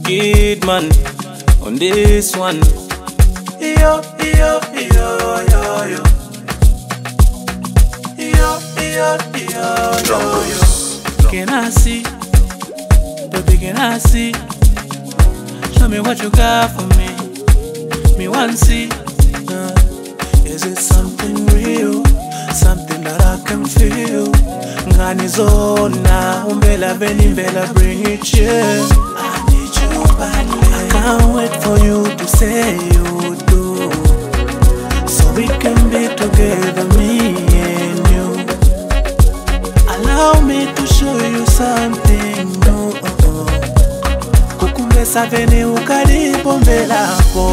Kidman on this one. Yo, yo, yo, yo, yo. Yo, yo, yo, yo, yo. Can I see? Baby, can I see? Show me what you got for me. Me want to see. Is it something real? Something that I can feel? Ngani zona, umbela veni mbela, bring it here. I need you badly. I can't wait for you to say you do, so we can be together, me and you. Allow me to show you something new. Kukumbesa veni ukaribu mbelapo.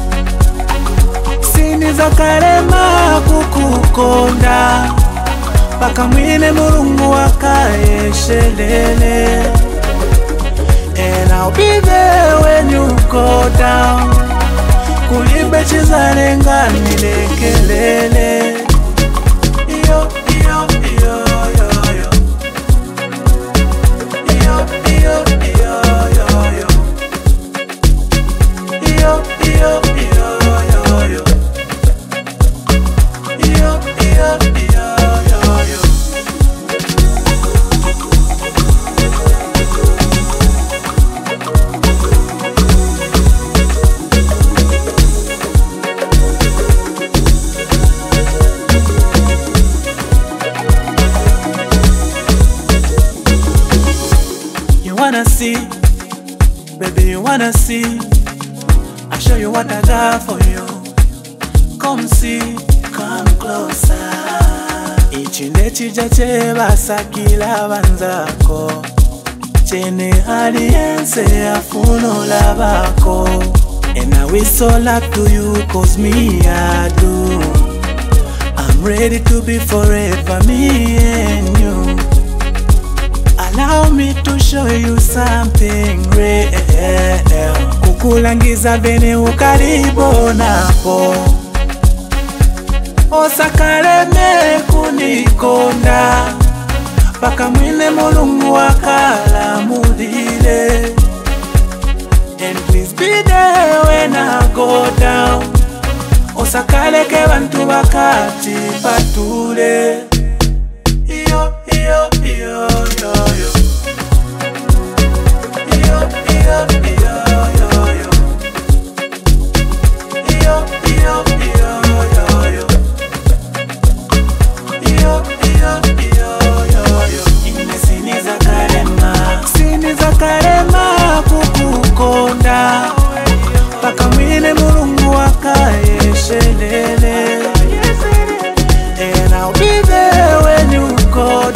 Siniza karema kukukonda, paka mwine mulungu wakaeshelele. And I'll be there when you go down. Kulibe chizare ngani lekelele. Yo, yo, yo, yo, yo. Yo, yo, yo, yo, yo. Yo, yo, yo, yo, yo. Yo, yo, yo, yo, yo. You wanna see, baby, you wanna see. I'll show you what I got for you. Come see, come closer. Ichinde chija cheba sakila banzako, chene aliense afuno labako. And I whistle up to you, cause me I do. I'm ready to be forever, me and you. Allow me to show you something real. Kukulangiza vene ukaribo napo, osakaleme kunikonda, paka mwine mulungu wakala mudile. And please be there when I go down. Osakaleke bantu bakati patule. Yo, yo, yo, yo, yo. Yo, yo, yo, yo, yo. Yo, yo, yo, yo, yo. Yo, yo, yo, yo, yo. Ine siniza karema kukukonda, paka mwine mulungu wakaeshelele. And I'll be there when you go